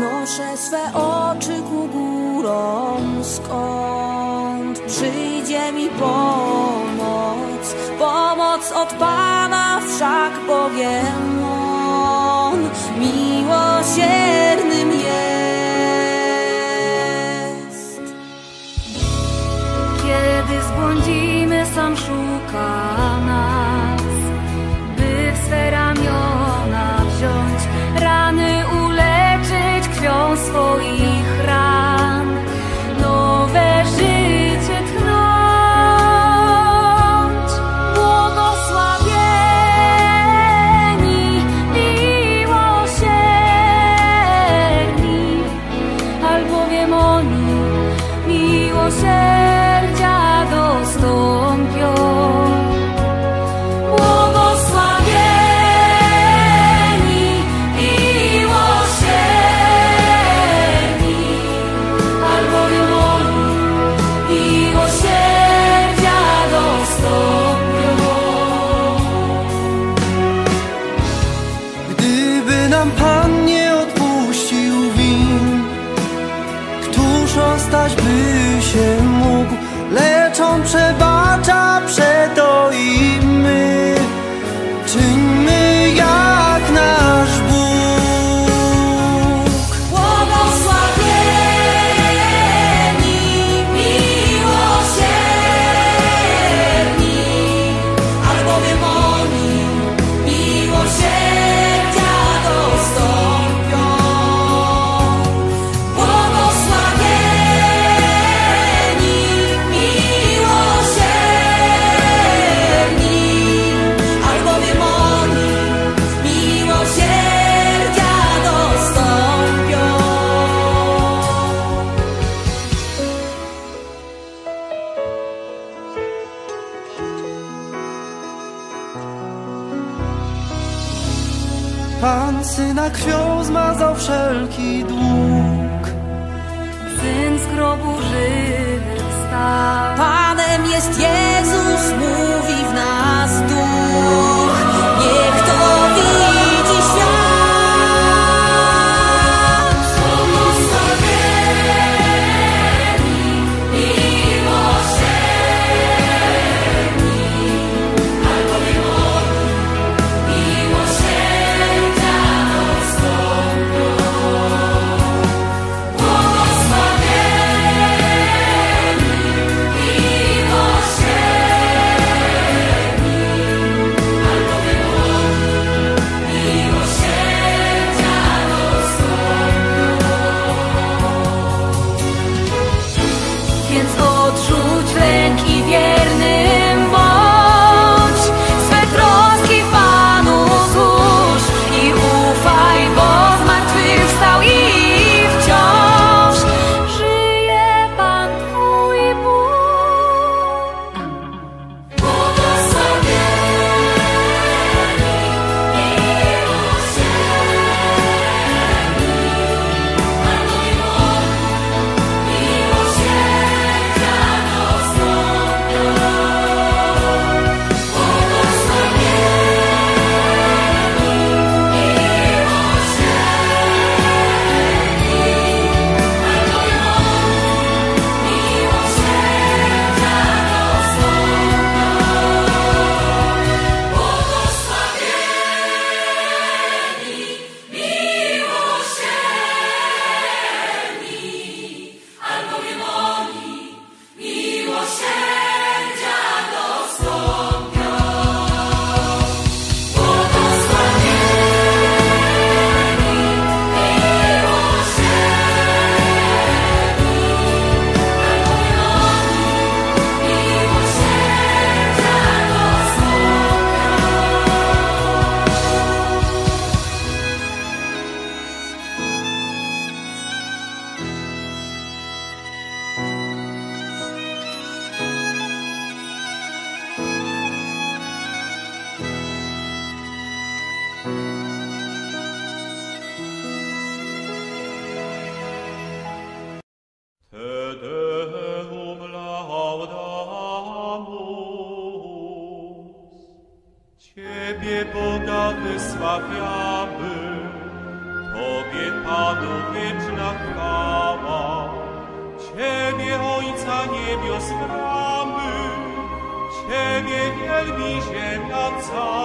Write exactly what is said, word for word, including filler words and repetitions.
wznoszę swe oczy ku górom, skąd przyjdzie mi pomoc. Pomoc od Pana, wszak Bogiem On miłosiernym jest. Kiedy zbłądzimy, sam szuka nas, by w swe ramiona wziąć, rany uleczyć krwią swoich ran, nowe życie tchnąć. Błogosławieni, miłosierni, albowiem oni miłosierdzia dostąpią. Pan nie odpuścił win, któż ostać by się mógł, lecz On przebacza, przeto i my czyńmy jak nasz Bóg. Błogosławieni, miłosierni, albowiem oni miłosierdzia dostąpią. Błogosławieni, miłosierni, albowiem oni miłosierdzia dostąpią. Pan Syna krwią zmazał wszelki dług, Syn z grobu żywy wstał. Panem jest Jezus, mówi w nas Duch. Niech to widzi świat. Błogosławieni, miłosierni, albowiem oni miłosierdzia dostąpią. Błogosławieni, miłosierni, albowiem oni miłosierdzia dostąpią. Więc odrzuć lęk i wiernym bądź, swe troski Panu złóż i ufaj, bo zmartwychwstał i wciąż żyje Pan Twój Bóg. Błogosławieni, miłosierni, albowiem oni miłosierdzia dostąpią. Ciebie, Boga, wysławiamy, to Tobie, Panu, wieczna chwała. Ciebie, Ojca niebios bramy, Ciebie wielbi ziemia cała.